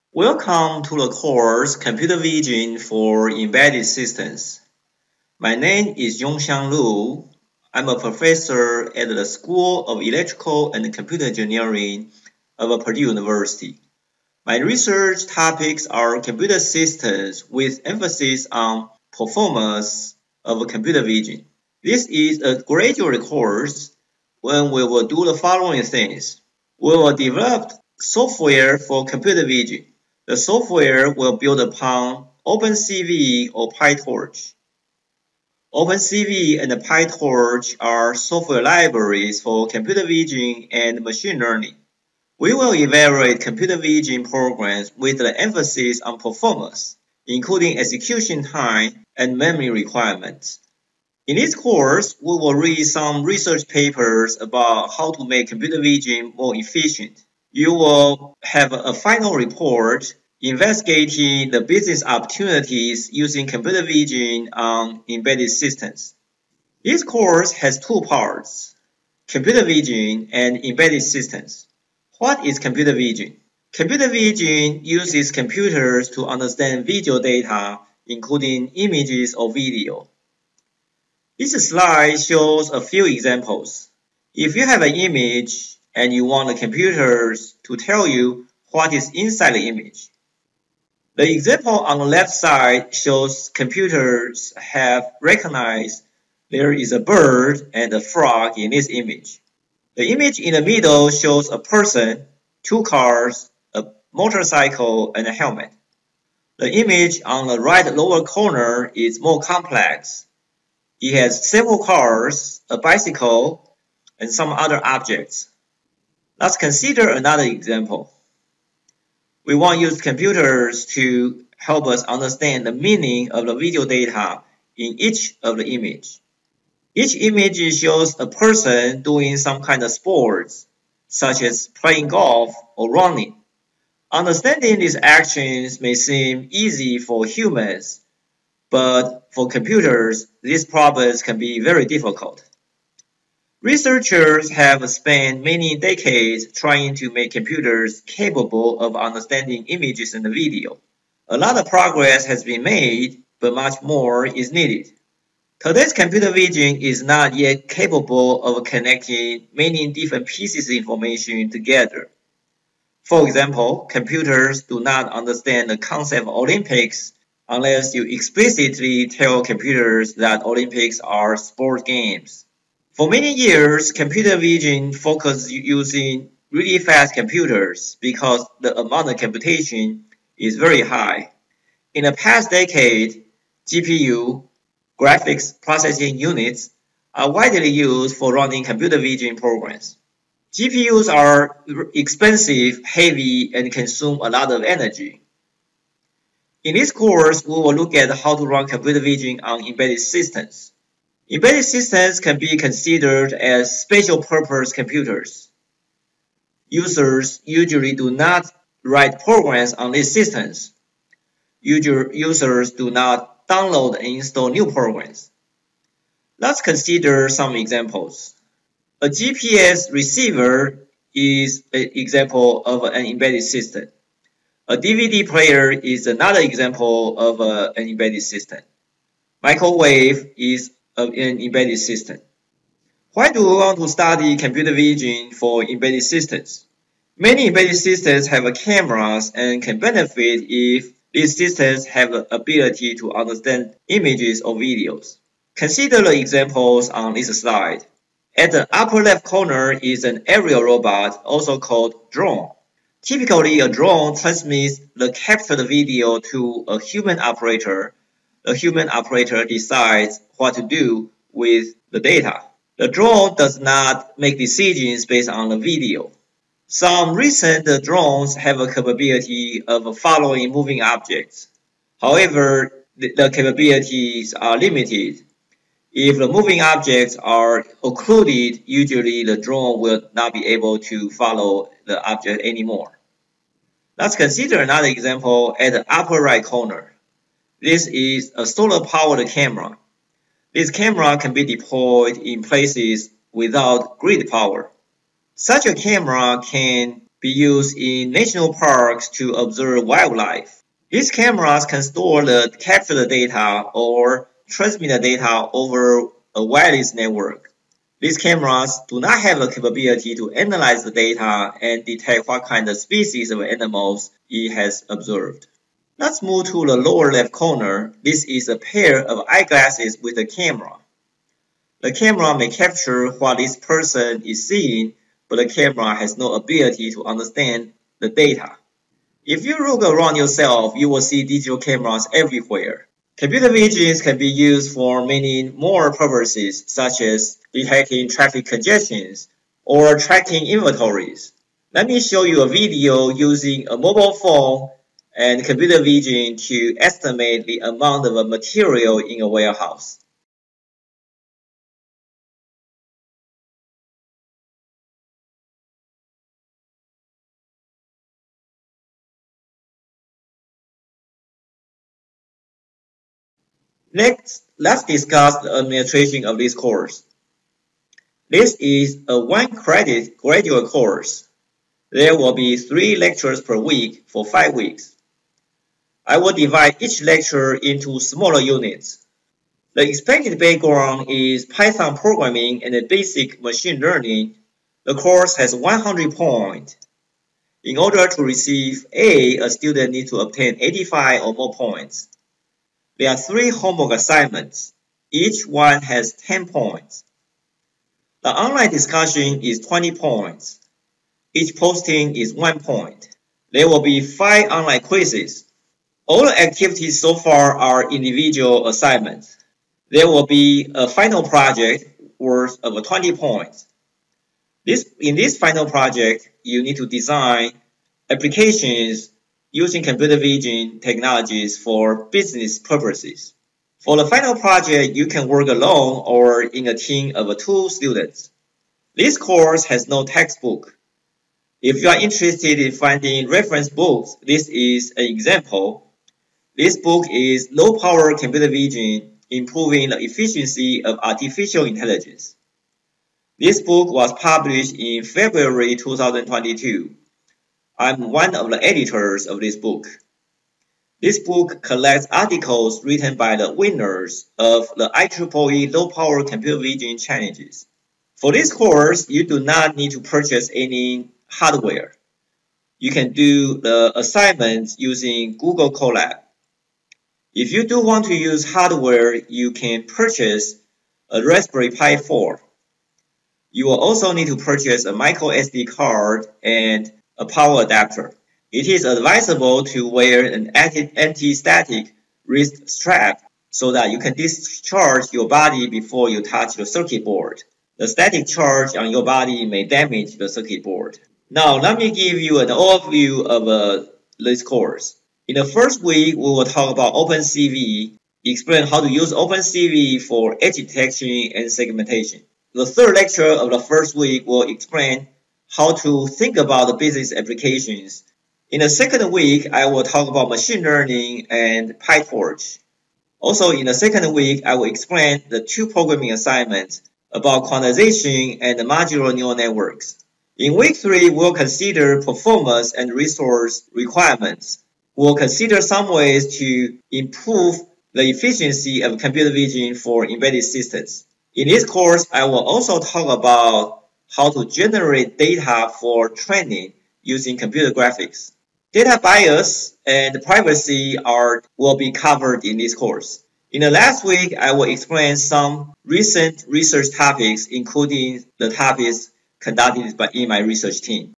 Welcome to the course Computer Vision for Embedded Systems. My name is Yung-Hsiang. I'm a professor at the School of Electrical and Computer Engineering of Purdue University. My research topics are computer systems with emphasis on performance of computer vision. This is a graduate course when we will do the following things. We will develop software for computer vision. The software will build upon OpenCV or PyTorch. OpenCV and PyTorch are software libraries for computer vision and machine learning. We will evaluate computer vision programs with the emphasis on performance, including execution time and memory requirements. In this course, we will read some research papers about how to make computer vision more efficient. You will have a final report investigating the business opportunities using computer vision on embedded systems. This course has two parts, computer vision and embedded systems. What is computer vision? Computer vision uses computers to understand visual data, including images or video. This slide shows a few examples. If you have an image and you want the computers to tell you what is inside the image. The example on the left side shows computers have recognized there is a bird and a frog in this image. The image in the middle shows a person, two cars, a motorcycle, and a helmet. The image on the right lower corner is more complex. It has several cars, a bicycle, and some other objects. Let's consider another example. We want to use computers to help us understand the meaning of the video data in each of the images. Each image shows a person doing some kind of sports, such as playing golf or running. Understanding these actions may seem easy for humans, but for computers, these problems can be very difficult. Researchers have spent many decades trying to make computers capable of understanding images and video. A lot of progress has been made, but much more is needed. Today's computer vision is not yet capable of connecting many different pieces of information together. For example, computers do not understand the concept of Olympics unless you explicitly tell computers that Olympics are sport games. For many years, computer vision focused using really fast computers because the amount of computation is very high. In the past decade, GPU, graphics processing units, are widely used for running computer vision programs. GPUs are expensive, heavy, and consume a lot of energy. In this course, we will look at how to run computer vision on embedded systems. Embedded systems can be considered as special-purpose computers. Users usually do not write programs on these systems. Users do not download and install new programs. Let's consider some examples. A GPS receiver is an example of an embedded system. A DVD player is another example of an embedded system. Microwave is an embedded system. Why do we want to study computer vision for embedded systems? Many embedded systems have cameras and can benefit if these systems have the ability to understand images or videos. Consider the examples on this slide. At the upper left corner is an aerial robot, also called drone. Typically, a drone transmits the captured video to a human operator. The human operator decides what to do with the data. The drone does not make decisions based on the video. Some recent drones have a capability of following moving objects. However, the capabilities are limited. If the moving objects are occluded, usually the drone will not be able to follow the object anymore. Let's consider another example at the upper right corner. This is a solar-powered camera. This camera can be deployed in places without grid power. Such a camera can be used in national parks to observe wildlife. These cameras can store the captured data or transmit the data over a wireless network. These cameras do not have the capability to analyze the data and detect what kind of species of animals it has observed. Let's move to the lower left corner. This is a pair of eyeglasses with a camera. The camera may capture what this person is seeing, but the camera has no ability to understand the data. If you look around yourself, you will see digital cameras everywhere. Computer vision can be used for many more purposes, such as detecting traffic congestions or tracking inventories. Let me show you a video using a mobile phone and computer vision to estimate the amount of material in a warehouse. Next, let's discuss the administration of this course. This is a 1-credit graduate course. There will be 3 lectures per week for 5 weeks. I will divide each lecture into smaller units. The expected background is Python programming and basic machine learning. The course has 100 points. In order to receive a student needs to obtain 85 or more points. There are 3 homework assignments. Each one has 10 points. The online discussion is 20 points. Each posting is 1 point. There will be 5 online quizzes. All the activities so far are individual assignments. There will be a final project worth of 20 points. In this final project, you need to design applications using computer vision technologies for business purposes. For the final project, you can work alone or in a team of 2 students. This course has no textbook. If you are interested in finding reference books, this is an example. This book is Low Power Computer Vision, Improving the Efficiency of Artificial Intelligence. This book was published in February 2022. I'm one of the editors of this book. This book collects articles written by the winners of the IEEE Low Power Computer Vision Challenges. For this course, you do not need to purchase any hardware. You can do the assignments using Google Colab. If you do want to use hardware, you can purchase a Raspberry Pi 4. You will also need to purchase a micro SD card and a power adapter. It is advisable to wear an anti-static wrist strap so that you can discharge your body before you touch the circuit board. The static charge on your body may damage the circuit board. Now, let me give you an overview of this course. In the first week, we will talk about OpenCV, explain how to use OpenCV for edge detection and segmentation. The third lecture of the first week will explain how to think about the business applications. In the second week, I will talk about machine learning and PyTorch. Also, in the second week, I will explain the 2 programming assignments about quantization and modular neural networks. In week 3, we'll consider performance and resource requirements. We'll consider some ways to improve the efficiency of computer vision for embedded systems. In this course, I will also talk about how to generate data for training using computer graphics. Data bias and privacy will be covered in this course. In the last week, I will explain some recent research topics, including the topics conducted in my research team.